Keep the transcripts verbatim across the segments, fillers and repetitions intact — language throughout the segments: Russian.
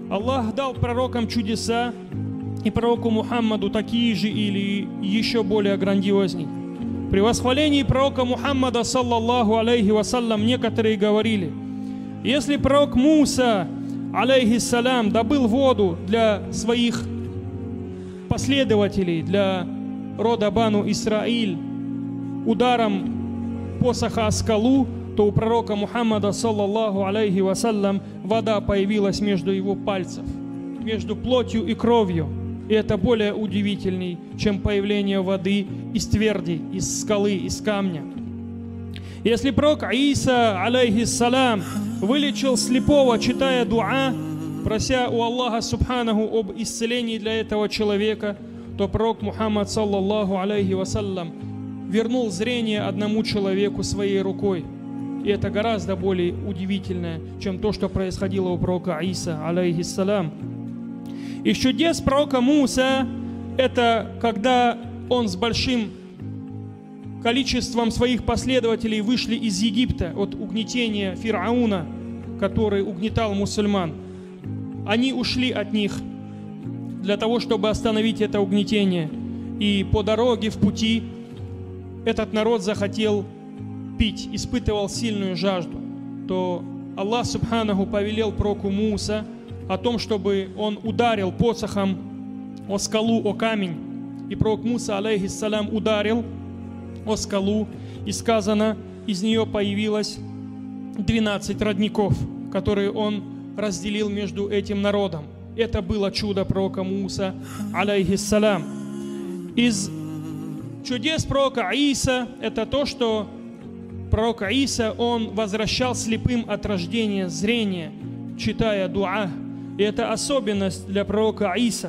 Аллах дал пророкам чудеса, и пророку Мухаммаду такие же или еще более грандиозней. При восхвалении пророка Мухаммада, саллаллаху алейхи вассалям, некоторые говорили: если пророк Муса, алейхиссалям, добыл воду для своих последователей, для рода Бану Исраиль, ударом посоха о скалу, то у пророка Мухаммада, саллаллаху алейхи вассалям, вода появилась между его пальцев, между плотью и кровью. И это более удивительней, чем появление воды из тверди, из скалы, из камня. Если пророк Иса, алейхиссалям, вылечил слепого, читая дуа, прося у Аллаха субханаху об исцелении для этого человека, то пророк Мухаммад, саллаллаху алейхи вассалям, вернул зрение одному человеку своей рукой. И это гораздо более удивительное, чем то, что происходило у пророка Иса, алейхиссалям. Из чудес пророка Муса – это когда он с большим количеством своих последователей вышли из Египта от угнетения Фирауна, который угнетал мусульман. Они ушли от них для того, чтобы остановить это угнетение. И по дороге, в пути, этот народ захотел пить, испытывал сильную жажду. То Аллах субханаху повелел пророку Муса о том, чтобы он ударил посохом о скалу, о камень. И пророк Муса, алейхиссалям, ударил о скалу, и сказано, из нее появилось двенадцать родников, которые он разделил между этим народом. Это было чудо пророка Муса, алейхиссалям. Из чудес пророка Иса это то, что пророк Иса, он возвращал слепым от рождения зрение, читая дуа. И это особенность для пророка Иса.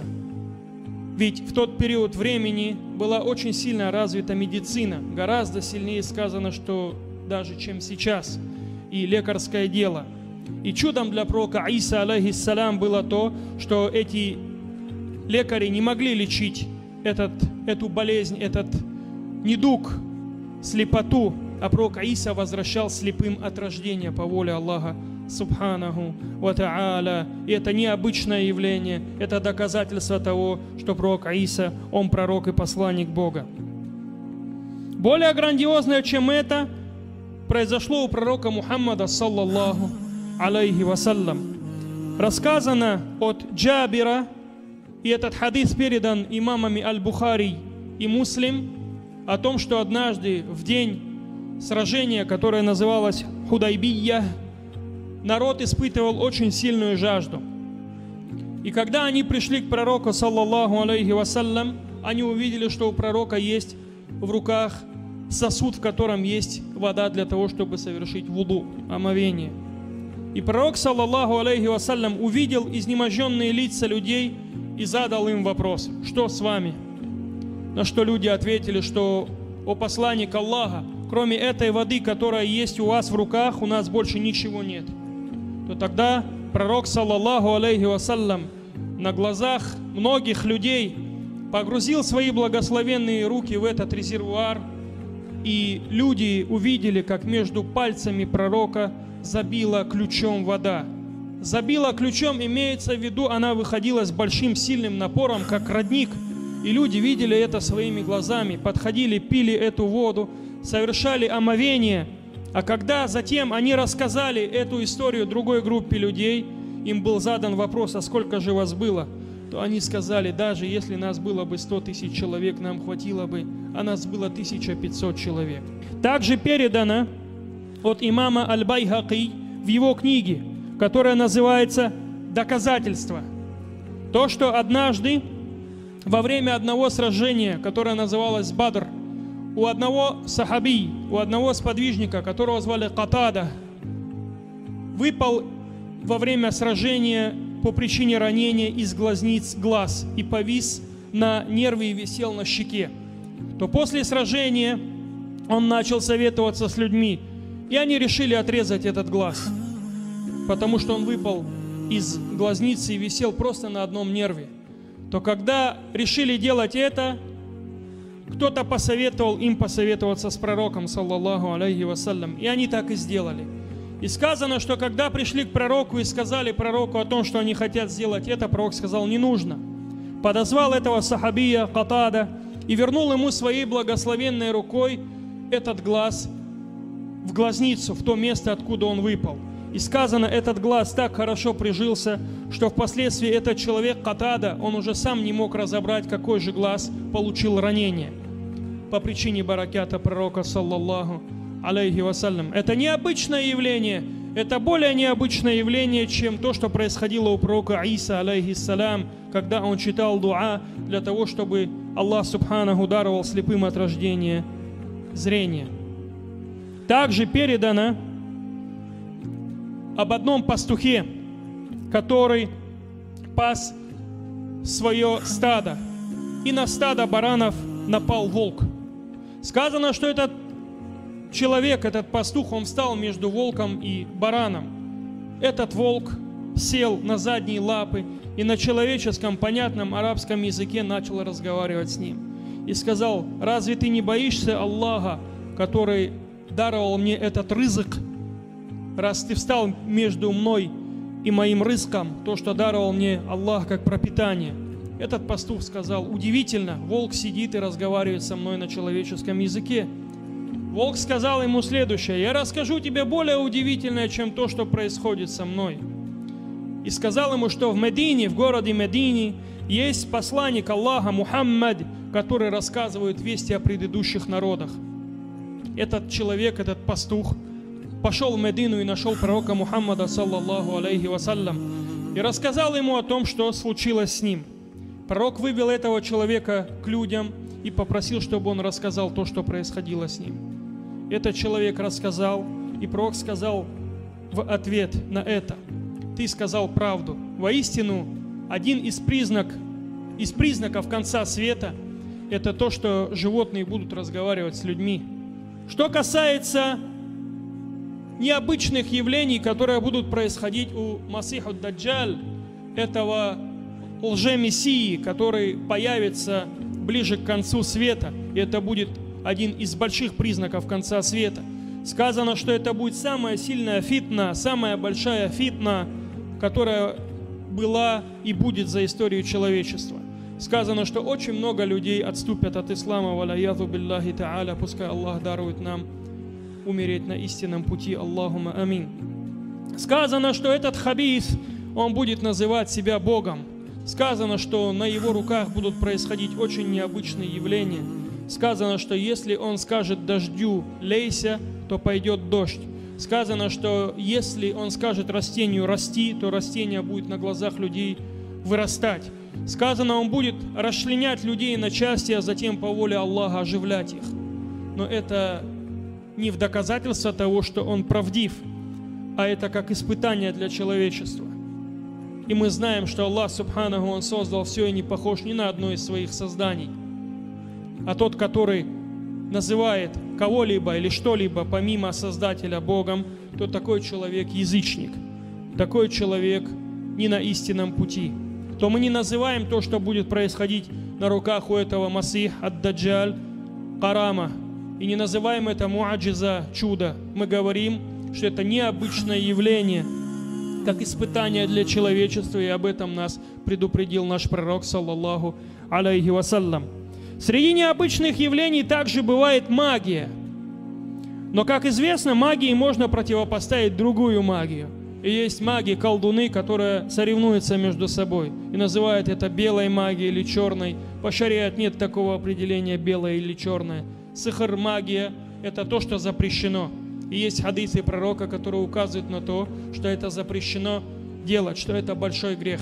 Ведь в тот период времени была очень сильно развита медицина. Гораздо сильнее сказано, что даже чем сейчас. И лекарское дело. И чудом для пророка Иса, алейхиссалям, было то, что эти лекари не могли лечить этот, эту болезнь, этот недуг, слепоту. А пророк Иса возвращал слепым от рождения по воле Аллаха субханаху ва та'аля. И это необычное явление, это доказательство того, что пророк Иса, он пророк и посланник Бога. Более грандиозное, чем это, произошло у пророка Мухаммада, саллаллаху алейхи вассалям. Рассказано от Джабира, и этот хадис передан имамами Аль-Бухари и Муслим, о том, что однажды в день сражения, которое называлось Худайбия, народ испытывал очень сильную жажду. И когда они пришли к пророку, саллаллаху алейхи вассалям, они увидели, что у пророка есть в руках сосуд, в котором есть вода для того, чтобы совершить вуду, омовение. И пророк, саллаллаху алейхи вассалям, увидел изнеможенные лица людей и задал им вопрос: что с вами? На что люди ответили, что: о посланник Аллаха, кроме этой воды, которая есть у вас в руках, у нас больше ничего нет. То тогда пророк, саллаллаху алейхи вассалям, на глазах многих людей погрузил свои благословенные руки в этот резервуар, и люди увидели, как между пальцами пророка забила ключом вода. Забила ключом, имеется в виду, она выходила с большим сильным напором, как родник, и люди видели это своими глазами, подходили, пили эту воду, совершали омовение. А когда затем они рассказали эту историю другой группе людей, им был задан вопрос: а сколько же вас было? То они сказали: даже если нас было бы сто тысяч человек, нам хватило бы, а нас было тысяча пятьсот человек. Также передано от имама Аль-Байхаки в его книге, которая называется «Доказательства», то, что однажды во время одного сражения, которое называлось Бадр, у одного сахаби, у одного сподвижника, которого звали Катада, выпал во время сражения по причине ранения из глазниц глаз и повис на нерве и висел на щеке. То после сражения он начал советоваться с людьми, и они решили отрезать этот глаз, потому что он выпал из глазницы и висел просто на одном нерве. То когда решили делать это, кто-то посоветовал им посоветоваться с пророком, саллаллаху алейхи вассалям, и они так и сделали. И сказано, что когда пришли к пророку и сказали пророку о том, что они хотят сделать это, пророк сказал: не нужно. Подозвал этого сахабия Катада и вернул ему своей благословенной рукой этот глаз в глазницу, в то место, откуда он выпал. И сказано, этот глаз так хорошо прижился, что впоследствии этот человек Катада, он уже сам не мог разобрать, какой же глаз получил ранение по причине баракята пророка, саллаллаху алейхи вассалям. Это необычное явление, это более необычное явление, чем то, что происходило у пророка Иса, алейхиссалям, когда он читал дуа для того, чтобы Аллах субханаху даровал слепым от рождения зрение. Также передано об одном пастухе, который пас свое стадо, и на стадо баранов напал волк. Сказано, что этот человек, этот пастух, он встал между волком и бараном. Этот волк сел на задние лапы и на человеческом, понятном арабском языке начал разговаривать с ним. И сказал: разве ты не боишься Аллаха, который даровал мне этот рызык? Раз ты встал между мной и моим рызком, то, что даровал мне Аллах как пропитание. Этот пастух сказал: удивительно, волк сидит и разговаривает со мной на человеческом языке. Волк сказал ему следующее: я расскажу тебе более удивительное, чем то, что происходит со мной. И сказал ему, что в Медине, в городе Медине, есть посланник Аллаха Мухаммад, который рассказывает вести о предыдущих народах. Этот человек, этот пастух, пошел в Медину и нашел пророка Мухаммада, саллаллаху алейхи вассалям, и рассказал ему о том, что случилось с ним. Пророк вывел этого человека к людям и попросил, чтобы он рассказал то, что происходило с ним. Этот человек рассказал, и пророк сказал в ответ на это: ты сказал правду. Воистину, один из, признак, из признаков конца света – это то, что животные будут разговаривать с людьми. Что касается необычных явлений, которые будут происходить у Масиха ад-Даджаль, этого лже-мессии, который появится ближе к концу света, и это будет один из больших признаков конца света. Сказано, что это будет самая сильная фитна, самая большая фитна, которая была и будет за историю человечества. Сказано, что очень много людей отступят от ислама, валяязу биллахи та'аля, пускай Аллах дарует нам умереть на истинном пути. Аллахума амин. Сказано, что этот хабис, он будет называть себя Богом. Сказано, что на его руках будут происходить очень необычные явления. Сказано, что если он скажет дождю «лейся», то пойдет дождь. Сказано, что если он скажет растению «расти», то растение будет на глазах людей вырастать. Сказано, он будет расчленять людей на части, а затем по воле Аллаха оживлять их. Но это не в доказательство того, что он правдив, а это как испытание для человечества. И мы знаем, что Аллах Субханаху, Он создал все и не похож ни на одно из своих созданий. А тот, который называет кого-либо или что-либо помимо Создателя Богом, то такой человек язычник, такой человек не на истинном пути. То мы не называем то, что будет происходить на руках у этого Масих ад-Даджаль, карама, и не называем это муаджиза, чудо. Мы говорим, что это необычное явление, как испытание для человечества, и об этом нас предупредил наш пророк, саллаллаху алейхи вассалям. Среди необычных явлений также бывает магия. Но, как известно, магии можно противопоставить другую магию. И есть маги, колдуны, которые соревнуются между собой и называют это белой магией или черной. По шариат нет такого определения белое или черное. Сихр, магия – это то, что запрещено. И есть хадисы пророка, которые указывают на то, что это запрещено делать, что это большой грех.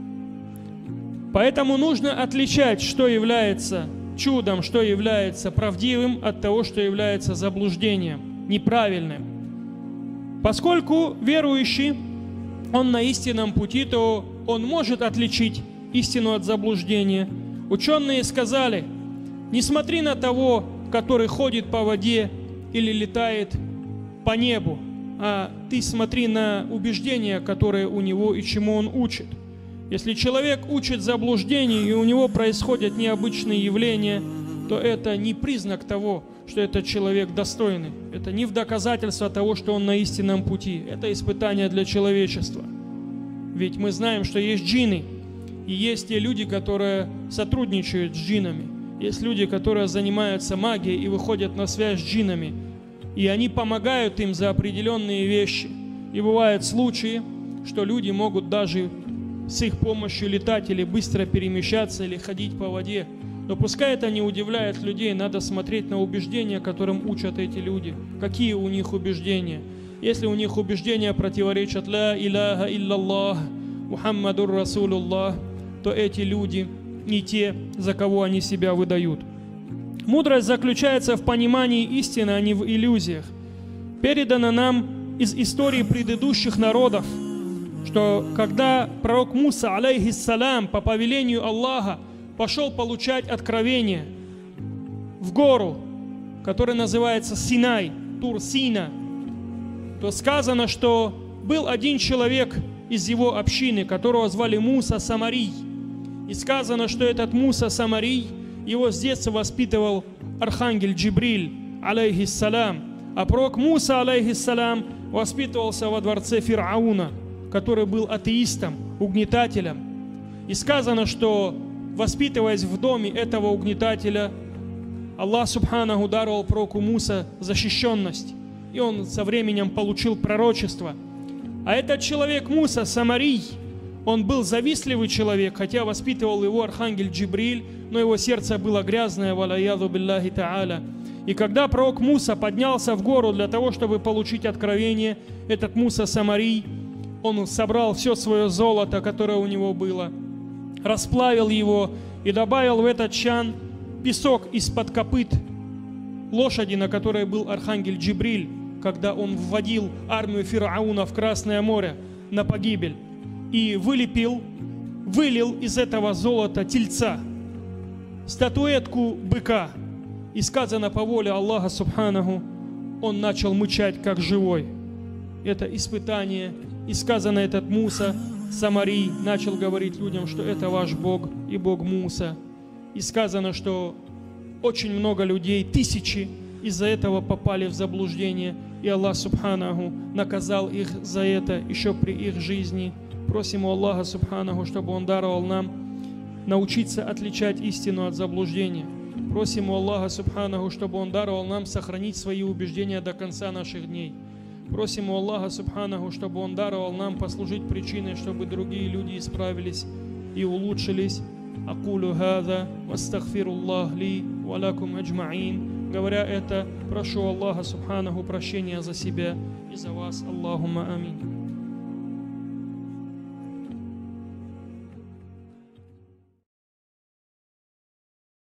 Поэтому нужно отличать, что является чудом, что является правдивым, от того, что является заблуждением, неправильным. Поскольку верующий, он на истинном пути, то он может отличить истину от заблуждения. Ученые сказали: не смотри на того, который ходит по воде или летает по небу, а ты смотри на убеждения, которые у него и чему он учит. Если человек учит заблуждению и у него происходят необычные явления, то это не признак того, что этот человек достойный. Это не в доказательство того, что он на истинном пути. Это испытание для человечества. Ведь мы знаем, что есть джинны, и есть те люди, которые сотрудничают с джиннами. Есть люди, которые занимаются магией и выходят на связь с джиннами. И они помогают им за определенные вещи. И бывают случаи, что люди могут даже с их помощью летать или быстро перемещаться, или ходить по воде. Но пускай это не удивляет людей, надо смотреть на убеждения, которым учат эти люди. Какие у них убеждения? Если у них убеждения противоречат «Ла иляха илляллах, Мухаммадур Расулуллах», то эти люди не те, за кого они себя выдают. Мудрость заключается в понимании истины, а не в иллюзиях. Передано нам из истории предыдущих народов, что когда пророк Муса, алейхиссалям, по повелению Аллаха пошел получать откровение в гору, которая называется Синай, Тур-Сина, то сказано, что был один человек из его общины, которого звали Муса Самарий. И сказано, что этот Муса Самарий, его с детства воспитывал архангел Джибриль, алейхиссалям. А пророк Муса, алейхиссалям, воспитывался во дворце Фирауна, который был атеистом, угнетателем. И сказано, что, воспитываясь в доме этого угнетателя, Аллах Субханаху даровал пророку Муса защищенность. И он со временем получил пророчество. А этот человек Муса Самарий, он был завистливый человек, хотя воспитывал его архангел Джибриль, но его сердце было грязное, валаяду биллахи та'аля. И когда пророк Муса поднялся в гору для того, чтобы получить откровение, этот Муса Самарий, он собрал все свое золото, которое у него было, расплавил его и добавил в этот чан песок из-под копыт лошади, на которой был архангел Джибриль, когда он вводил армию Фирауна в Красное море на погибель. И вылепил, вылил из этого золота тельца, статуэтку быка. И сказано по воле Аллаха Субханаху, он начал мычать как живой. Это испытание. И сказано, этот Муса Самарий начал говорить людям, что это ваш Бог и Бог Муса. И сказано, что очень много людей, тысячи, из-за этого попали в заблуждение. И Аллах Субханаху наказал их за это еще при их жизни. Просим у Аллаха Субханаху, чтобы Он даровал нам научиться отличать истину от заблуждения. Просим у Аллаха Субханаху, чтобы Он даровал нам сохранить свои убеждения до конца наших дней. Просим у Аллаха Субханаху, чтобы Он даровал нам послужить причиной, чтобы другие люди исправились и улучшились. Акулю хаза, вастагфируллах ли, валякум аджмаин. Говоря это, прошу Аллаха Субханаху прощения за себя и за вас. Аллахумма амин.